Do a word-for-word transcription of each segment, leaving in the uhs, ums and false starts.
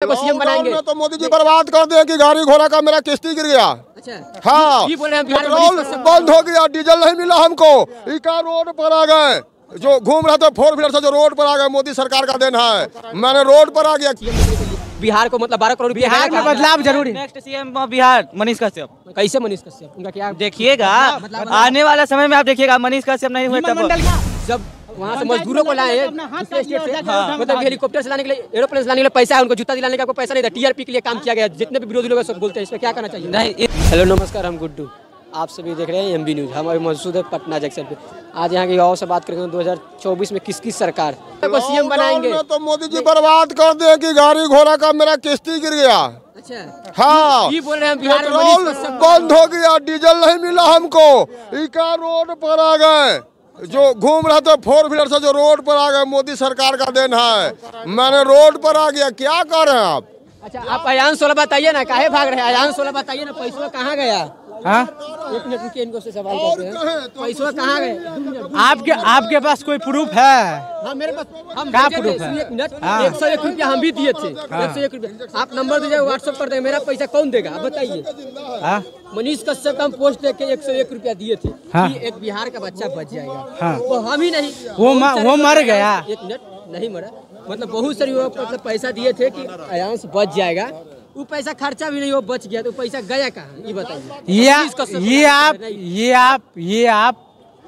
को सीएम बनाएंगे। तो मोदी जी बर्बाद कर दे कि गाड़ी घोड़ा का मेरा किस्ती गिर गया। अच्छा हाँ, पेट्रोल बंद हो गया, डीजल नहीं मिला हमको, इका रोड पर आ गए, जो घूम रहा था फोर व्हीलर से जो रोड पर आ गए, मोदी सरकार का देन है, मैंने रोड पर आ गया। बिहार को मतलब बारह करोड़ बिहार में बदलाव जरूरी। Next CM Bihar Manish Kashyap. कैसे मनीष कश्यप? उनका क्या देखिएगा, आने वाला समय में आप देखिएगा मनीष कश्यप नहीं हुए तब जब वहाँ से मजदूरों को लाए दूसरे स्टेट से, मतलब हेलीकॉप्टर से लाने के लिए, एरोप्लेन से लाने के लिए पैसा है, उनको जूता दिलाने का आपको पैसा नहीं था। टीआरपी के लिए काम किया गया। जितने भी विरोधी लोग सब बोलते हैं, इसमें क्या करना चाहिए? नहीं। हेलो नमस्कार, हम गुड्डू, आप सभी देख रहे हैं एमबी न्यूज। हम अभी मौजूद है पटना जंक्शन पे। आज यहाँ की और से बात करेंगे दो हज़ार चौबीस में किस किस सरकार को सीएम बनाएंगे। तो मोदी जी बर्बाद कर दे कि गाड़ी घोड़ा का मेरा किस्ती गिर गया। अच्छा हाँ, ये बोल रहे हैं बिहार में पेट्रोल बंद हो गया, डीजल नहीं मिला हमको, इका रोड पर आ गए, जो घूम रहा था फोर व्हीलर से जो रोड पर आ गए, मोदी सरकार का देन है, मैंने रोड पर आ गया। क्या कर रहे हैं आप? अच्छा आप अयान सोलह बताइए ना, काहे भाग रहे हैं? अयान सोलह बताइए ना, पैसा कहाँ गया? हाँ? एक मिनट रुकिए, इनको से सवाल करते हैं। पैसा कहाँ गए? आपके आपके पास कोई प्रूफ है? हाँ मेरे पास, हम क्या भेजे प्रूफ थे, है? एक मिनट, हाँ। एक सौ एक रुपया हम भी दिए थे। एक सौ एक रुपया आप नंबर दीजिए, व्हाट्सएप कर देंगे। मेरा पैसा कौन देगा आप बताइए? हाँ? मनीष कश्यप का हम पोस्ट देख के एक सौ एक रुपया दिए थे। हाँ। कि एक बिहार का बच्चा बच जाएगा। हाँ। वो हम ही नहीं, वो म, वो मर गया। एक मिनट, नहीं मरा, मतलब बहुत सारी मतलब पैसा दिए थे कि अयांश बच जाएगा। वो पैसा खर्चा भी नहीं हो, बच गया, तो पैसा गया कहाँ ये बताइए। ये ये आप ये आप ये आप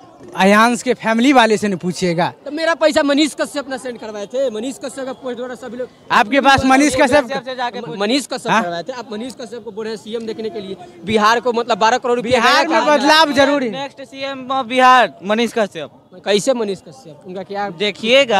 अयांश के फैमिली वाले से नहीं पूछिएगा। तो मेरा पैसा मनीष कश्यप ना सेंड करवाए थे। मनीष कश्यप का पोस्ट द्वारा सभी लोग आपके पास मनीष कश्यप मनीष कश्यप करवाए थे। आप मनीष कश्यप को बोल रहे हैं सीएम देखने के लिए। बिहार को मतलब बारह करोड़ बिहार में बदलाव जरूरी। Next CM Bihar Manish Kashyap. कैसे मनीष कश्यप? उनका क्या देखिएगा,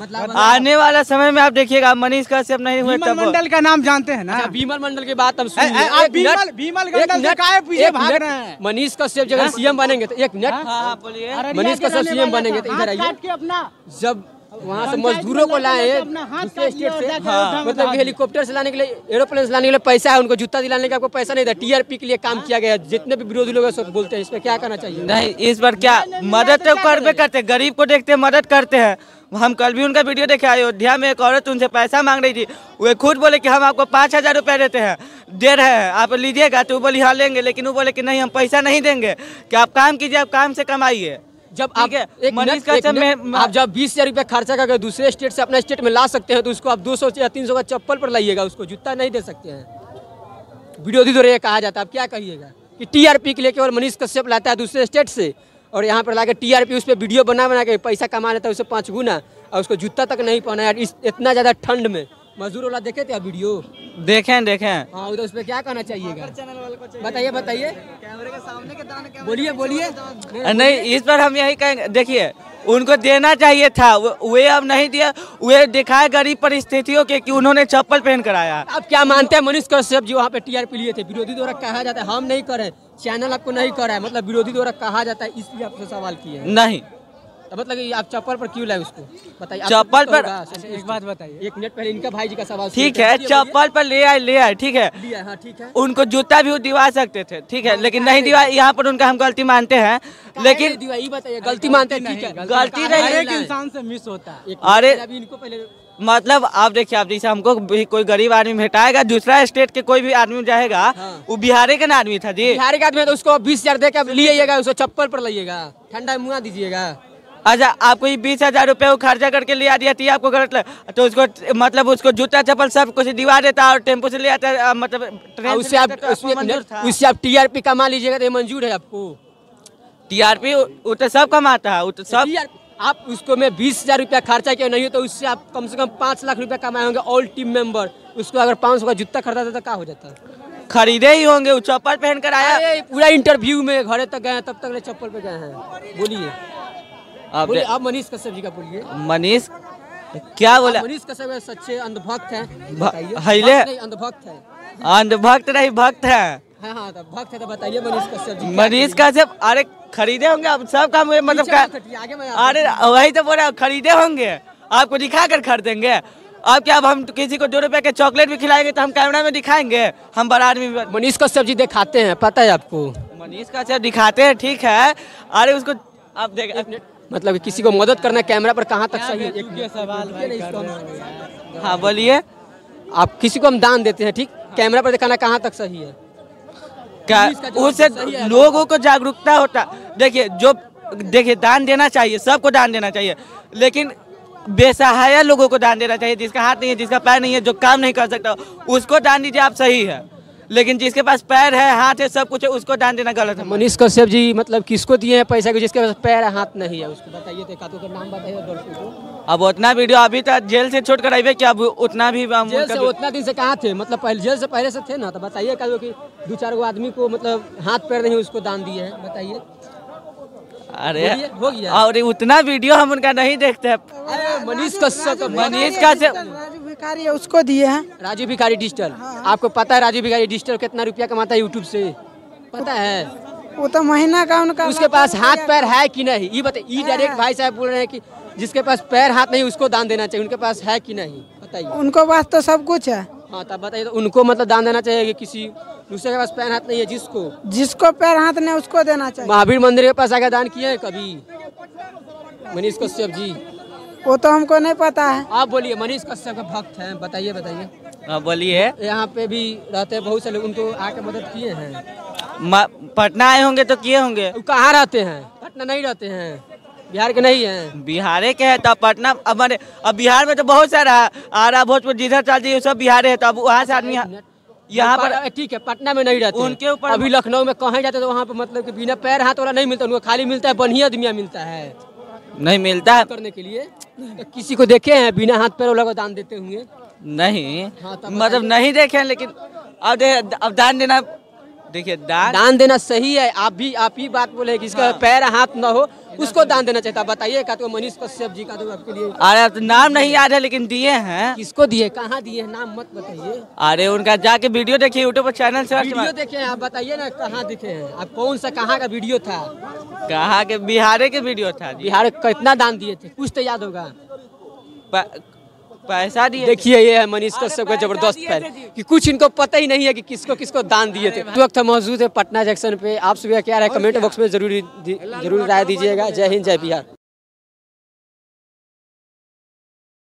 आने वाला समय में आप देखिएगा मनीष कश्यप नहीं हुए तब। मंडल का नाम जानते हैं ना? बीमल मंडल की बात हम सुनिए। आप बीमल बीमल मंडल से काहे पीछे भाग रहे हैं? मनीष कश्यप जब सीएम बनेंगे तो एक मिनट, हाँ बोलिए। मनीष कश्यप सीएम बनेंगे तो इधर आइए। जब वहाँ से मजदूरों को लाए दूसरे स्टेट से, मतलब हेलीकॉप्टर से लाने के लिए, एरोप्लेन से लाने के लिए पैसा है, उनको जूता दिलाने का आपको पैसा नहीं था। टीआरपी के लिए काम किया गया। जितने भी विरोधी लोग सब बोलते हैं, इसमें क्या करना चाहिए? नहीं, इस बार क्या मदद तो करबे करते, गरीब को देखते मदद करते हैं। हम कल भी उनका वीडियो देखे, अयोध्या में एक औरत उनसे पैसा मांग रही थी, वे खुद बोले कि हम आपको पाँच हजार रुपये देते हैं, दे रहे हैं, आप लीजिएगा। तो वो बोली हाँ लेंगे, लेकिन वो बोले कि नहीं हम पैसा नहीं देंगे, कि आप काम कीजिए, आप काम से कमाइए। जब आप एक मनीष कश्यप में आप जब बीस हजार रुपया खर्चा करके दूसरे स्टेट से अपने स्टेट में ला सकते हैं, तो उसको आप दो सौ या तीन सौ का चप्पल पर लाइएगा, उसको जूता नहीं दे सकते हैं। विरोधी दौरे ये कहा जाता है, आप क्या कहिएगा कि टीआरपी के लिए केवल मनीष कश्यप लाता है दूसरे स्टेट से, और यहाँ पर लाके टीआरपी उस पर वीडियो बना बना के पैसा कमा लेता है उससे पाँच गुना, और उसको जूता तक नहीं पहना यार। इस इतना ज़्यादा ठंड में मजदूर वाला देखे थे आप वीडियो? देखें देखें। हाँ, उधर उस पर क्या कहना चाहिएगा? बताइए बताइए, कैमरे के सामने के दान, बोलिए बोलिए। नहीं, इस पर हम यही कहेंगे, देखिए उनको देना चाहिए था, वे अब नहीं दिया। वे दिखाए गरीब परिस्थितियों के कि उन्होंने चप्पल पहन कर आया। आप क्या मानते हैं मनीष कश्यप जी वहाँ पे टीआरपी लिए थे? विरोधी द्वारा कहा जाता है, हम नहीं करें, चैनल आपको नहीं कर रहा है, मतलब विरोधी द्वारा कहा जाता है, इसलिए आपसे सवाल किए। नहीं तो मतलब कि आप चप्पल पर क्यों लाए उसको? बताइए। चप्पल पर एक बात बताइए। एक मिनट पहले इनका भाई जी का सवाल। ठीक है, चप्पल पर ले आए ले आए ठीक है, हाँ ठीक है। उनको जूता भी दिवा सकते थे, ठीक है, लेकिन नहीं दिवा। यहाँ पर उनका हम गलती मानते हैं, लेकिन ये बताइए गलती मानते हैं, ठीक है, गलती नहीं, एक इंसान से मिस होता है। अरे अभी इनको पहले मतलब आप देखिए, आप जैसे हमको भी कोई गरीब आदमी भेटाएगा, दूसरा स्टेट के कोई भी आदमी जाएगा, हाँ। वो बिहारी का आदमी था जी, बिहारी का आदमी, तो उसको बीस हजार दे के लिएगा, उसको चप्पल पर लाइएगा, ठंडा मुँह दीजिएगा। अच्छा आपको ये बीस हजार रुपये वो खर्चा करके लिया दिया थी, आपको गलत लगा तो उसको मतलब उसको जूता चप्पल सब कुछ दिवा देता और टेम्पो से ले आता, मतलब उससे आप उससे आप टीआरपी कमा लीजिएगा तो ये मंजूर है आपको? टीआरपी वो तो सब कमाता है, वो तो सब। आप उसको में बीस हजार रुपया खर्चा किया नहीं हो तो उससे आप कम से कम पाँच लाख रुपया कमाए होंगे ऑल टीम मेंबर। उसको अगर पाँच सौ का जूता खरीदा था तो क्या हो जाता? खरीदे ही होंगे, वो चप्पल पहन कर आया। पूरा इंटरव्यू में घरे तक गए तब तक चप्पल पे गए हैं। बोलिए आप आप मनीष कश्यप जी का बोलिए। मनीष क्या बोला? मनीष कश्यप सच्चे अंधभक्त हैं, हिले अंधभक्त है, अंधभक्त नहीं भक्त है। हाँ हाँ तो भक्त है, तो बताइए मनीष कश्यप जी। मनीष कश्यप अरे खरीदे होंगे आप सब काम, मतलब अरे वही तो बोल रहा, खरीदे होंगे, आपको दिखा कर खरीदेंगे। अब क्या, अब हम किसी को दो रुपए के चॉकलेट भी खिलाएंगे तो हम कैमरा में दिखाएंगे, हम बड़ा आदमी। मनीष कश्यप जी दिखाते हैं, पता है आपको? मनीष कश्यप दिखाते हैं, ठीक है, अरे उसको आप देख, मतलब किसी को मदद करना कैमरा पर कहाँ तक सही है? हाँ बोलिए। आप किसी को हम दान देते हैं, ठीक, कैमरा पर दिखाना कहाँ तक सही है? उससे लोगों को जागरूकता होता। देखिए जो देखिए दान देना चाहिए, सबको दान देना चाहिए, लेकिन बेसहाया लोगों को दान देना चाहिए, जिसका हाथ नहीं है, जिसका पैर नहीं है, जो काम नहीं कर सकता, उसको दान दीजिए, आप सही है। लेकिन जिसके पास पैर है, हाथ है, सब कुछ है, उसको दान देना गलत है। मनीष कश्यप जी मतलब किसको दिए हैं पैसा को, जिसके पास पैर है, हाथ नहीं है, उसको बताइए तो का तो नाम बताइए दर्शकों को। अब उतना वीडियो अभी तक जेल से छोड़ कर आइए क्या? अब उतना भी जेल से उतना दिन से कहाँ थे? मतलब पहले जेल से पहले से थे ना, तो बताइए का कि दो चार गो आदमी को मतलब हाथ पैर नहीं उसको दान दिए हैं, बताइए। अरे हो गया। और उतना वीडियो हम उनका नहीं देखते हैं। मनीष कश्यप मनीष कश्यप राजू भिखारी है, उसको दिए हैं। राजू भिखारी डिजिटल, आपको पता है राजू भिखारी डिजिटल कितना रुपया कमाता है यूट्यूब से? पता है? वो तो महीना का उनका। उसके पास हाथ पैर है कि नहीं ये बताइए। डायरेक्ट भाई साहब बोल रहे हैं कि जिसके पास पैर हाथ नहीं उसको दान देना चाहिए, उनके पास है कि नहीं बताइए। उनको पास तो सब कुछ है। हाँ तब बताइए, तो उनको मतलब दान देना चाहिए कि किसी दूसरे के पास पैर हाथ नहीं है, जिसको जिसको पैर हाथ नहीं उसको देना चाहिए। महावीर मंदिर के पास आकर दान किए हैं कभी मनीष कश्यप जी? वो तो हमको नहीं पता है। आप बोलिए, मनीष कश्यप के भक्त हैं, बताइए बताइए। हाँ बोलिए। यहाँ पे भी रहते हैं बहुत से लोग, उनको आके मदद किए हैं? पटना आए होंगे तो किए होंगे। वो कहाँ रहते हैं? पटना नहीं रहते हैं, बिहार के नहीं हैं। बिहार के है तो पटना हमारे, अब बिहार में तो बहुत सारा आरा भोजपुर जिधर चल जाइए सब बिहार है, तो अब वहाँ से आदमी यहाँ पर ठीक है पटना में नहीं रहते उनके ऊपर। अभी लखनऊ में कहीं जाते तो वहाँ पे मतलब कि बिना पैर हाथ वाला नहीं मिलता, उनको खाली मिलता है बढ़िया आदमिया मिलता है, नहीं मिलता है करने के लिए। तो किसी को देखे हैं बिना हाथ पैर वाला को दान देते होंगे? नहीं। हाँ, मतलब नहीं देखे हैं, लेकिन अब अब दान देना, देखिए दान दान देना सही है। आप भी आप ही बात बोले कि इसका हाँ। पैर हाथ ना हो उसको दान देना चाहिए। बताइए का तो मनीष कश्यप जी का तो आपके लिए। अरे तो नाम नहीं याद है लेकिन दिए हैं। किसको दिए, कहाँ दिए, नाम मत बताइए। अरे उनका जाके वीडियो देखिए यूट्यूब पर, चैनल से वीडियो देखे हैं आप, बताइए ना कहाँ दिखे हैं आप, कौन सा कहाँ का वीडियो था? कहाँ के? बिहार के वीडियो था। बिहार कितना दान दिए थे कुछ तो याद होगा? पैसा दिए। देखिए ये है मनीष कश्यप का जबरदस्त फैन कि कुछ इनको पता ही नहीं है कि किसको किसको दान दिए थे। इस वक्त मौजूद है पटना जंक्शन पे। आप सभी क्या राय कमेंट बॉक्स में जरूरी जरूर राय दीजिएगा। जय हिंद, जय बिहार।